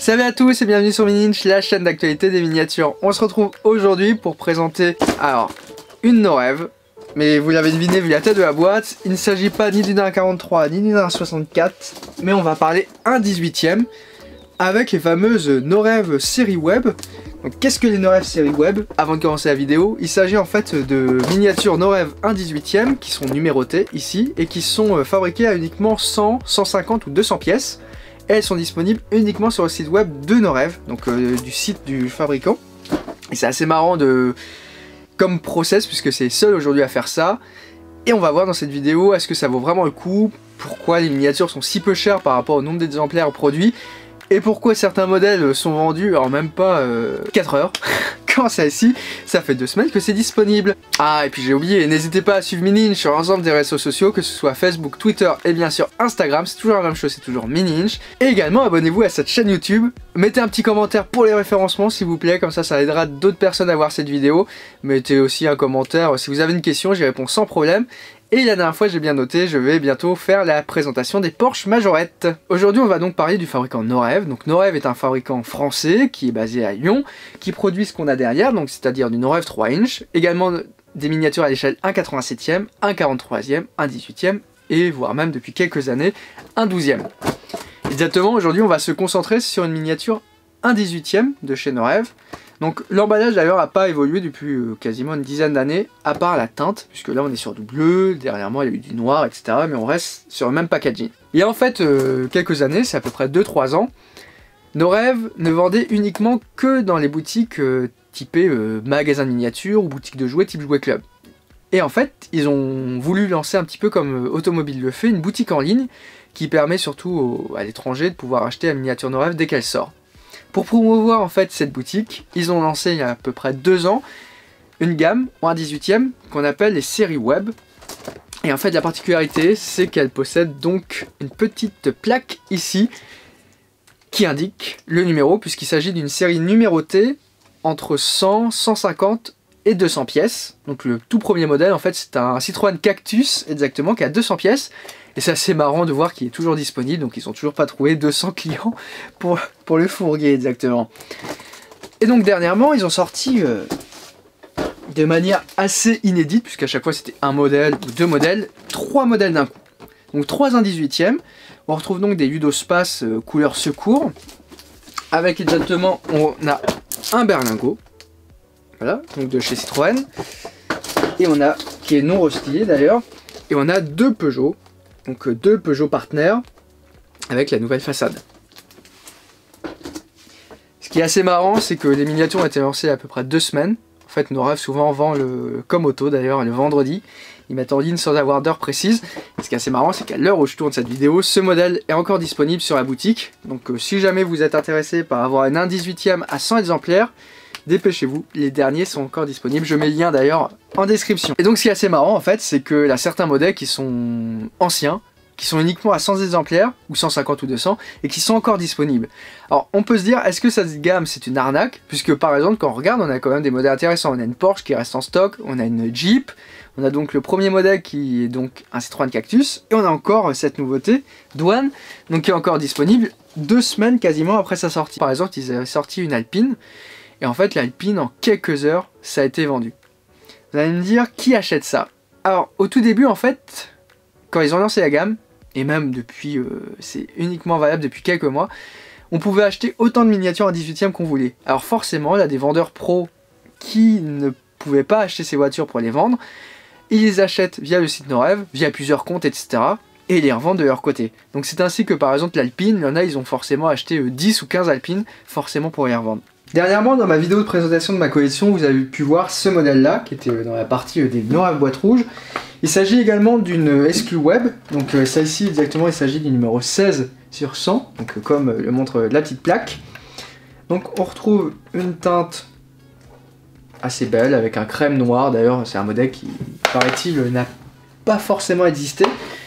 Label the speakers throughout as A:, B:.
A: Salut à tous et bienvenue sur Mininch, la chaîne d'actualité des miniatures. On se retrouve aujourd'hui pour présenter une Norev. Mais vous l'avez deviné vu la tête de la boîte, il ne s'agit pas ni d'une 1.43 ni d'une 1.64, mais on va parler 1/18e avec les fameuses Norev série web. Donc qu'est-ce que les Norev série web? Avant de commencer la vidéo, il s'agit en fait de miniatures Norev 1/18e qui sont numérotées ici et qui sont fabriquées à uniquement 100, 150 ou 200 pièces. Et elles sont disponibles uniquement sur le site web de Norev, donc du site du fabricant. Et c'est assez marrant comme process puisque c'est seul aujourd'hui à faire ça. Et on va voir dans cette vidéo est-ce que ça vaut vraiment le coup, pourquoi les miniatures sont si peu chères par rapport au nombre d'exemplaires produits, et pourquoi certains modèles sont vendus en même pas 4 heures. Quand celle-ci, ça fait 2 semaines que c'est disponible. Ah, et puis j'ai oublié, n'hésitez pas à suivre Mininch sur l'ensemble des réseaux sociaux, que ce soit Facebook, Twitter et bien sûr Instagram, c'est toujours la même chose, c'est toujours Mininch. Et également, abonnez-vous à cette chaîne YouTube, mettez un petit commentaire pour les référencements s'il vous plaît, comme ça aidera d'autres personnes à voir cette vidéo. Mettez aussi un commentaire, si vous avez une question, j'y réponds sans problème. Et la dernière fois, j'ai bien noté, je vais bientôt faire la présentation des Porsche Majorette. Aujourd'hui, on va donc parler du fabricant Norev. Donc Norev est un fabricant français qui est basé à Lyon, qui produit ce qu'on a derrière, donc c'est-à-dire du Norev 3 inch, également des miniatures à l'échelle 1/87e, 1/43e, 1/18e, et voire même depuis quelques années, 1/12e. Exactement, aujourd'hui, on va se concentrer sur une miniature 1/18e de chez Norev. Donc l'emballage d'ailleurs n'a pas évolué depuis quasiment une dizaine d'années, à part la teinte, puisque là on est sur du bleu, derrière moi il y a eu du noir, etc. Mais on reste sur le même packaging. Il y a en fait quelques années, c'est à peu près 2-3 ans, Norev ne vendait uniquement que dans les boutiques typées magasins de miniatures ou boutiques de jouets type Jouet Club. Et en fait, ils ont voulu lancer un petit peu comme Automobile le fait, une boutique en ligne qui permet surtout à l'étranger de pouvoir acheter la miniature Norev dès qu'elle sort. Pour promouvoir en fait cette boutique, ils ont lancé il y a à peu près 2 ans une gamme en 1/18e qu'on appelle les séries web. Et en fait la particularité c'est qu'elle possède donc une petite plaque ici qui indique le numéro, puisqu'il s'agit d'une série numérotée entre 100, 150 et 200 pièces. Donc le tout premier modèle en fait c'est un Citroën Cactus exactement qui a 200 pièces. Et c'est assez marrant de voir qu'il est toujours disponible, donc ils n'ont toujours pas trouvé 200 clients pour le fourguer exactement. Et donc dernièrement, ils ont sorti de manière assez inédite, puisqu'à chaque fois c'était un modèle ou 2 modèles, 3 modèles d'un coup. Donc 3 1/18e, on retrouve donc des Ludospace couleur secours, avec exactement, on a un berlingot, voilà, donc de chez Citroën, et on a, qui est non restylé d'ailleurs, et on a 2 Peugeot. Donc 2 Peugeot Partner avec la nouvelle façade. Ce qui est assez marrant, c'est que les miniatures ont été lancées il y a à peu près 2 semaines. En fait, Norev souvent vend comme Auto d'ailleurs le vendredi. Ils mettent en ligne sans avoir d'heure précise. Et ce qui est assez marrant, c'est qu'à l'heure où je tourne cette vidéo, ce modèle est encore disponible sur la boutique. Donc si jamais vous êtes intéressé par avoir une 1/18e à 100 exemplaires, dépêchez-vous, les derniers sont encore disponibles, je mets le lien d'ailleurs en description. Et donc ce qui est assez marrant en fait, c'est que y a certains modèles qui sont anciens, qui sont uniquement à 100 exemplaires, ou 150 ou 200, et qui sont encore disponibles. Alors on peut se dire, est-ce que cette gamme c'est une arnaque? Puisque par exemple, quand on regarde, on a quand même des modèles intéressants, on a une Porsche qui reste en stock, on a une Jeep, on a donc le premier modèle qui est donc un Citroën Cactus, et on a encore cette nouveauté, Douane, donc qui est encore disponible 2 semaines quasiment après sa sortie. Par exemple, ils avaient sorti une Alpine, et en fait, l'Alpine, en quelques heures, ça a été vendu. Vous allez me dire, qui achète ça? Alors, au tout début, en fait, quand ils ont lancé la gamme, et même depuis, c'est uniquement valable depuis quelques mois, on pouvait acheter autant de miniatures en 18e qu'on voulait. Alors forcément, il y a des vendeurs pros qui ne pouvaient pas acheter ces voitures pour les vendre. Ils les achètent via le site Norev, via plusieurs comptes, etc. Et ils les revendent de leur côté. Donc c'est ainsi que par exemple l'Alpine, il y en a, ils ont forcément acheté 10 ou 15 Alpines, forcément pour les revendre. Dernièrement, dans ma vidéo de présentation de ma collection, vous avez pu voir ce modèle-là, qui était dans la partie des Norev boîte rouge. Il s'agit également d'une SQ Web, donc celle-ci exactement, il s'agit du numéro 16 sur 100, donc comme le montre la petite plaque. Donc on retrouve une teinte assez belle, avec un crème noir, d'ailleurs c'est un modèle qui, paraît-il, n'a pas forcément existé.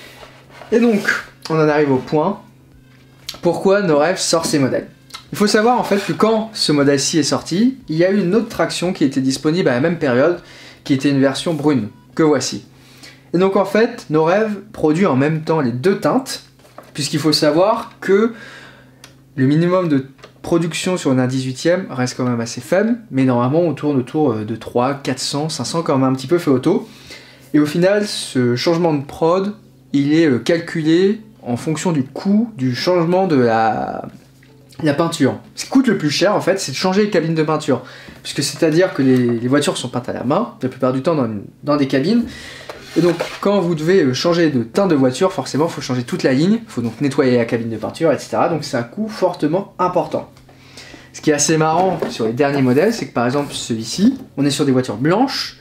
A: Et donc, on en arrive au point, pourquoi Norev sort ces modèles? Il faut savoir en fait que quand ce modèle-ci est sorti, il y a eu une autre traction qui était disponible à la même période, qui était une version brune, que voici. Et donc en fait, Norev produit en même temps les 2 teintes, puisqu'il faut savoir que le minimum de production sur une 1/18e reste quand même assez faible, mais normalement on tourne autour de 300, 400, 500 quand même un petit peu fait auto. Et au final, ce changement de prod, il est calculé en fonction du coût du changement de la peinture. Ce qui coûte le plus cher en fait, c'est de changer les cabines de peinture. Puisque c'est-à-dire que les voitures sont peintes à la main, la plupart du temps dans des cabines. Et donc quand vous devez changer de teinte de voiture, forcément il faut changer toute la ligne, il faut donc nettoyer la cabine de peinture, etc. Donc c'est un coût fortement important. Ce qui est assez marrant sur les derniers modèles, c'est que par exemple celui-ci, on est sur des voitures blanches,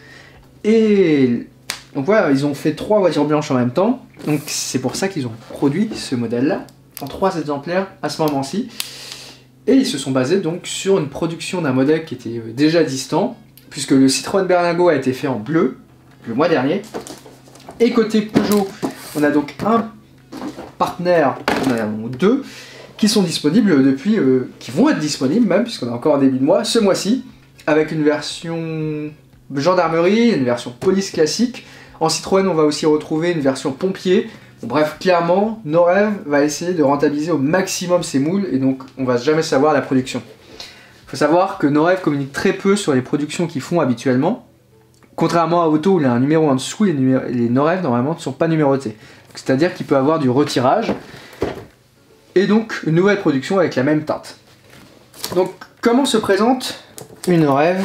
A: et donc voilà, ils ont fait 3 voitures blanches en même temps, donc c'est pour ça qu'ils ont produit ce modèle-là, en 3 exemplaires à ce moment-ci, et ils se sont basés donc sur une production d'un modèle qui était déjà distant, puisque le Citroën Berlingo a été fait en bleu, le mois dernier, et côté Peugeot, on a donc un partenaire, on en a 2, qui sont disponibles depuis, qui vont être disponibles même, puisqu'on a encore un début de mois, ce mois-ci, avec une version gendarmerie, une version police classique. En Citroën, on va aussi retrouver une version pompier. Bon, bref, clairement, Norev va essayer de rentabiliser au maximum ses moules, et donc on va jamais savoir la production. Il faut savoir que Norev communique très peu sur les productions qu'ils font habituellement. Contrairement à Auto où il y a un numéro en dessous, les Norev normalement ne sont pas numérotés. C'est-à-dire qu'il peut avoir du retirage et donc une nouvelle production avec la même teinte. Donc comment se présente une Norev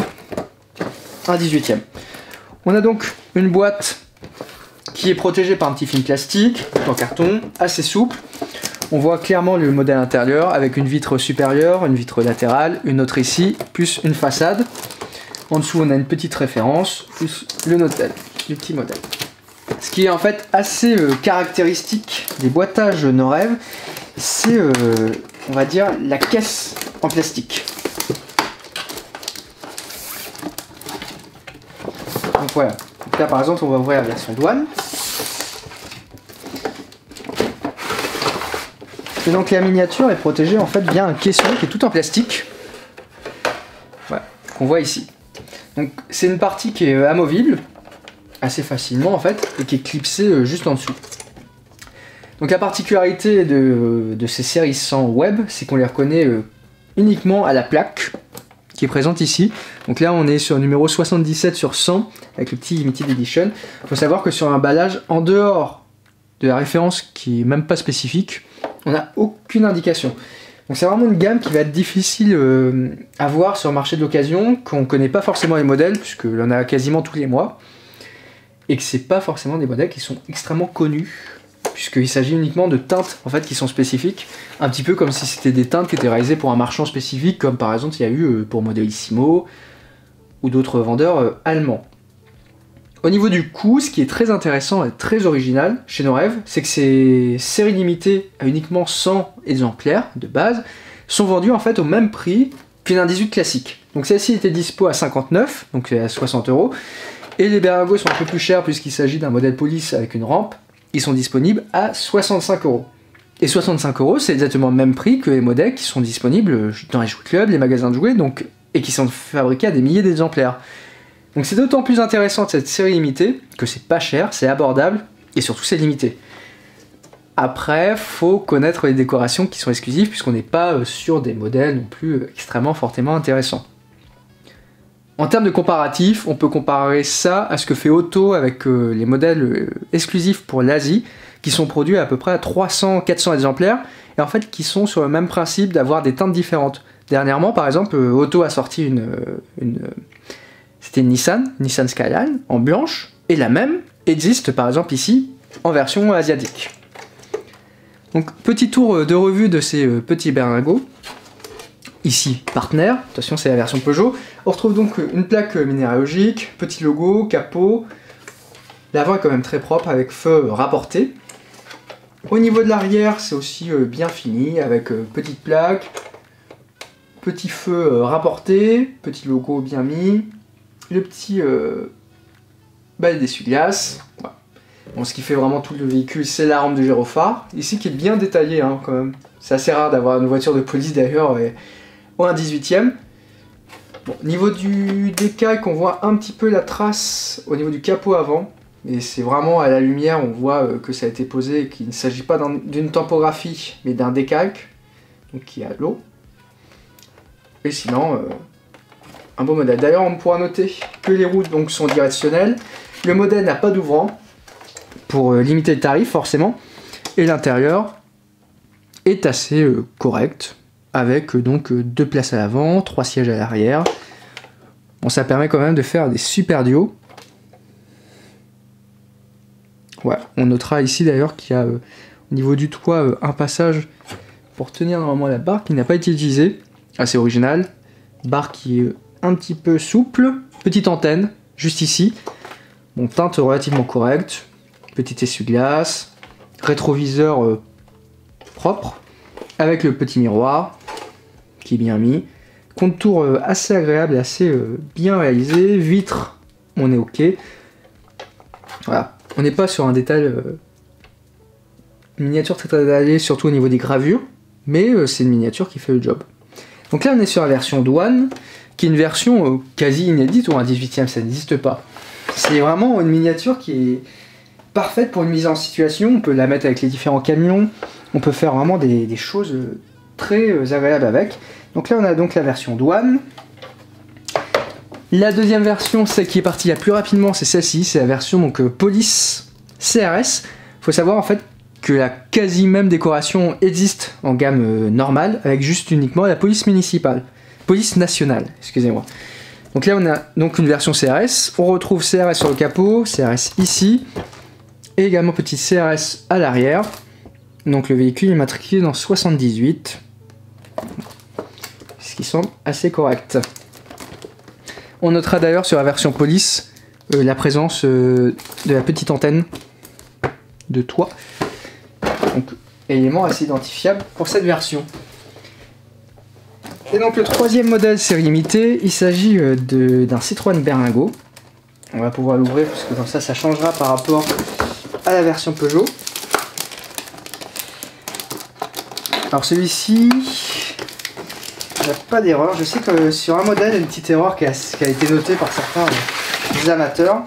A: 1/18e? On a donc une boîte qui est protégée par un petit film plastique en carton, assez souple. On voit clairement le modèle intérieur avec une vitre supérieure, une vitre latérale, une autre ici, plus une façade. En dessous, on a une petite référence, plus le modèle, le petit modèle. Ce qui est en fait assez caractéristique des boîtages Norev, c'est, on va dire, la caisse en plastique. Donc voilà. Donc là, par exemple, on va ouvrir la version douane. Et donc la miniature est protégée en fait via un caisson qui est tout en plastique. Voilà, qu'on voit ici. Donc c'est une partie qui est amovible assez facilement en fait et qui est clipsée juste en dessous. Donc la particularité de ces séries 100 web, c'est qu'on les reconnaît uniquement à la plaque qui est présente ici. Donc là on est sur le numéro 77 sur 100 avec le petit Limited Edition. Il faut savoir que sur un emballage en dehors de la référence qui est même pas spécifique, on n'a aucune indication. Donc c'est vraiment une gamme qui va être difficile à voir sur le marché de l'occasion, qu'on ne connaît pas forcément les modèles, puisque l'on a quasiment tous les mois, et que c'est pas forcément des modèles qui sont extrêmement connus, puisqu'il s'agit uniquement de teintes en fait, qui sont spécifiques, un petit peu comme si c'était des teintes qui étaient réalisées pour un marchand spécifique, comme par exemple il y a eu pour Modellissimo, ou d'autres vendeurs allemands. Au niveau du coût, ce qui est très intéressant et très original chez Norev, c'est que ces séries limitées à uniquement 100 exemplaires de base sont vendues en fait au même prix qu'une 1/18 classique. Donc celle-ci était dispo à 59, donc à 60 €, et les Berlingo sont un peu plus chers puisqu'il s'agit d'un modèle police avec une rampe, ils sont disponibles à 65 €. Et 65 €, c'est exactement le même prix que les modèles qui sont disponibles dans les jouets clubs, les magasins de jouets, donc, et qui sont fabriqués à des milliers d'exemplaires. Donc c'est d'autant plus intéressant de cette série limitée que c'est pas cher, c'est abordable et surtout c'est limité. Après, faut connaître les décorations qui sont exclusives puisqu'on n'est pas sur des modèles non plus extrêmement fortement intéressants. En termes de comparatif, on peut comparer ça à ce que fait Auto avec les modèles exclusifs pour l'Asie qui sont produits à peu près à 300-400 exemplaires et en fait qui sont sur le même principe d'avoir des teintes différentes. Dernièrement, par exemple, Auto a sorti c'était une Nissan Skyline en blanche, et la même existe par exemple ici en version asiatique. Donc petit tour de revue de ces petits Berlingo. Ici, partenaire, attention c'est la version Peugeot. On retrouve donc une plaque minéralogique, petit logo, capot. L'avant est quand même très propre avec feu rapporté. Au niveau de l'arrière, c'est aussi bien fini avec petite plaque, petit feu rapporté, petit logo bien mis. Le petit balai d'essuie-glace. Voilà. Bon, ce qui fait vraiment tout le véhicule, c'est la rampe de gyrophare. Ici, qui est bien détaillée, hein, quand même. C'est assez rare d'avoir une voiture de police d'ailleurs, au 1/18e. Bon, niveau du décalque, on voit un petit peu la trace au niveau du capot avant. Et c'est vraiment à la lumière, on voit que ça a été posé et qu'il ne s'agit pas d'une topographie, mais d'un décalque, donc qui est à l'eau. Et sinon, un beau modèle. D'ailleurs, on pourra noter que les roues donc, sont directionnelles. Le modèle n'a pas d'ouvrant pour limiter le tarif forcément. Et l'intérieur est assez correct, avec donc 2 places à l'avant, 3 sièges à l'arrière. Bon, ça permet quand même de faire des super duos. Ouais, on notera ici d'ailleurs qu'il y a au niveau du toit un passage pour tenir normalement la barre qui n'a pas été utilisé. Assez original. Barre qui est un petit peu souple. Petite antenne, juste ici. Bon, teinte relativement correcte. Petit essuie-glace. Rétroviseur propre. Avec le petit miroir qui est bien mis. Contour assez agréable, assez bien réalisé. Vitre, on est ok. Voilà, on n'est pas sur un détail miniature très détaillée, surtout au niveau des gravures, mais c'est une miniature qui fait le job. Donc là, on est sur la version douane, qui est une version quasi inédite, ou un 18e, ça n'existe pas. C'est vraiment une miniature qui est parfaite pour une mise en situation. On peut la mettre avec les différents camions, on peut faire vraiment des choses très agréables avec. Donc là, on a donc la version douane. La deuxième version, celle qui est partie la plus rapidement, c'est celle-ci, c'est la version donc police CRS. Faut savoir en fait que la quasi même décoration existe en gamme normale, avec juste uniquement la police municipale, police nationale, excusez-moi. Donc là, on a donc une version CRS. On retrouve CRS sur le capot, CRS ici, et également petit CRS à l'arrière. Donc le véhicule est matriculé dans 78. Ce qui semble assez correct. On notera d'ailleurs sur la version police la présence de la petite antenne de toit. Donc élément assez identifiable pour cette version. Et donc le troisième modèle série limitée, il s'agit d'un Citroën Berlingo. On va pouvoir l'ouvrir parce que comme ça changera par rapport à la version Peugeot. Alors celui-ci, il n'y a pas d'erreur. Je sais que sur un modèle, il y a une petite erreur qui a été notée par certains amateurs.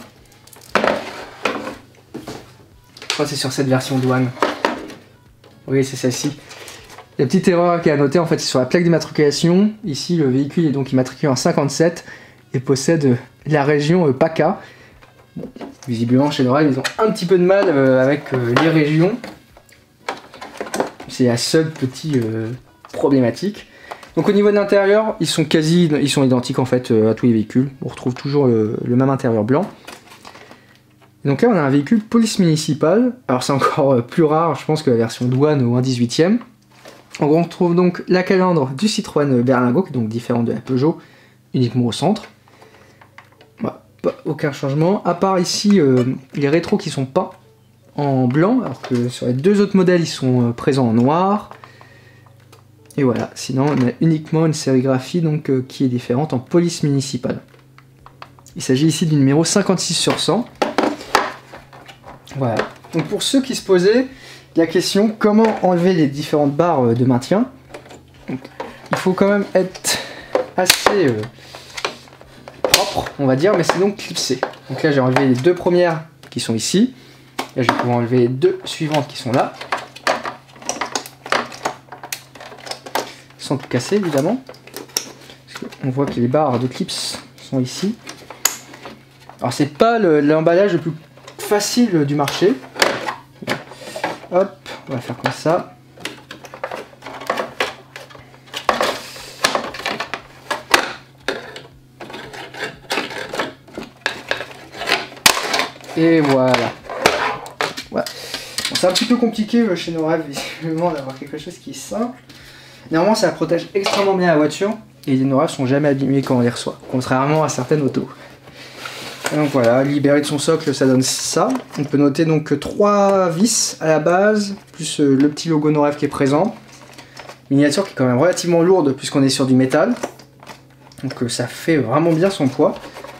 A: Je crois que c'est sur cette version douane. Oui, c'est celle-ci. La petite erreur qui est à noter, en fait, c'est sur la plaque d'immatriculation. Ici, le véhicule est donc immatriculé en 57 et possède la région PACA. Bon, visiblement, chez Norel, ils ont un petit peu de mal avec les régions. C'est la seule petite problématique. Donc au niveau de l'intérieur, ils sont identiques en fait à tous les véhicules. On retrouve toujours le même intérieur blanc. Donc là on a un véhicule police municipale. Alors c'est encore plus rare, je pense, que la version douane ou un 18e. On retrouve donc la calandre du Citroën Berlingo, qui est donc différente de la Peugeot, uniquement au centre. Voilà, aucun changement, à part ici les rétros qui sont peints en blanc, alors que sur les deux autres modèles ils sont présents en noir. Et voilà, sinon on a uniquement une sérigraphie donc, qui est différente en police municipale. Il s'agit ici du numéro 56 sur 100. Voilà. Donc pour ceux qui se posaient la question comment enlever les différentes barres de maintien, donc, il faut quand même être assez propre, on va dire, mais c'est donc clipsé. Donc là j'ai enlevé les deux premières qui sont ici. Là je vais pouvoir enlever les deux suivantes qui sont là. Sans tout casser évidemment. On voit que les barres de clips sont ici. Alors c'est pas l'emballage le plus facile du marché. Hop, on va faire comme ça. Et voilà. Bon, c'est un petit peu compliqué chez nos rêves visiblement d'avoir quelque chose qui est simple. Néanmoins, ça protège extrêmement bien la voiture et les Nora sont jamais abîmés quand on les reçoit, contrairement à certaines autos. Et donc voilà, libéré de son socle, ça donne ça. On peut noter donc 3 vis à la base, plus le petit logo Norev qui est présent. Miniature qui est quand même relativement lourde puisqu'on est sur du métal. Donc ça fait vraiment bien son poids.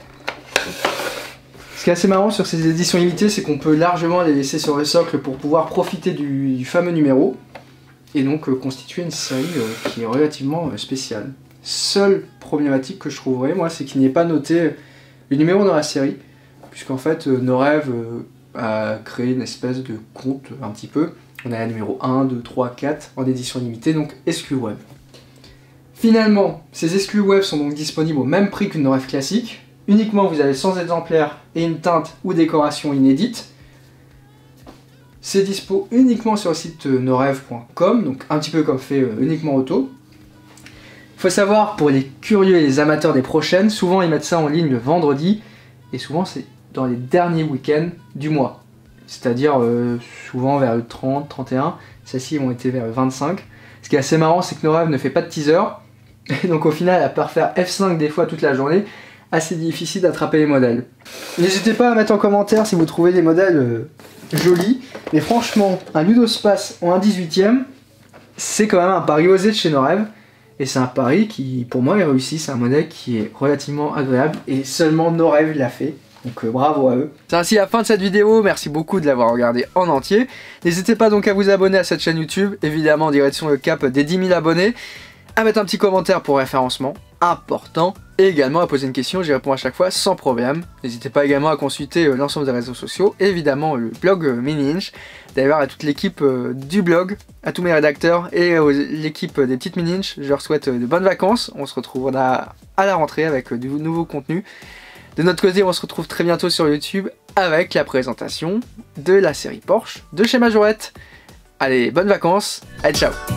A: Ce qui est assez marrant sur ces éditions limitées, c'est qu'on peut largement les laisser sur le socle pour pouvoir profiter du fameux numéro. Et donc constituer une série qui est relativement spéciale. Seule problématique que je trouverais, moi, c'est qu'il n'y ait pas noté le numéro dans la série, puisqu'en fait, Norev a créé une espèce de compte un petit peu. On a la numéro 1, 2, 3, 4 en édition limitée, donc exclu web. Finalement, ces exclus web sont donc disponibles au même prix qu'une no-rêve classique. Uniquement, vous avez 100 exemplaires et une teinte ou décoration inédite. C'est dispo uniquement sur le site norêve.com, donc un petit peu comme fait Uniquement Auto. Il faut savoir, pour les curieux et les amateurs des prochaines, souvent ils mettent ça en ligne le vendredi, et souvent c'est dans les derniers week-ends du mois. C'est-à-dire souvent vers le 30, 31, celles-ci ont été vers le 25. Ce qui est assez marrant, c'est que no-rêve ne fait pas de teaser, et donc au final, à part faire F5 des fois toute la journée, assez difficile d'attraper les modèles. N'hésitez pas à mettre en commentaire si vous trouvez les modèles jolis, mais franchement, un Ludospace en 1/18e, c'est quand même un pari osé de chez no-rêve. Et c'est un pari qui, pour moi, est réussi. C'est un modèle qui est relativement agréable et seulement no-rêve l'a fait. Donc bravo à eux. C'est ainsi la fin de cette vidéo. Merci beaucoup de l'avoir regardé en entier. N'hésitez pas donc à vous abonner à cette chaîne YouTube, évidemment en direction le cap des 10 000 abonnés. À mettre un petit commentaire pour référencement, important. Et également à poser une question, j'y réponds à chaque fois sans problème. N'hésitez pas également à consulter l'ensemble des réseaux sociaux, et évidemment le blog Mini-Inch. D'ailleurs à toute l'équipe du blog, à tous mes rédacteurs et l'équipe des petites Mini-Inch, je leur souhaite de bonnes vacances. On se retrouvera à la rentrée avec du nouveau contenu. De notre côté, on se retrouve très bientôt sur YouTube avec la présentation de la série Porsche de chez Majorette. Allez, bonnes vacances, allez ciao.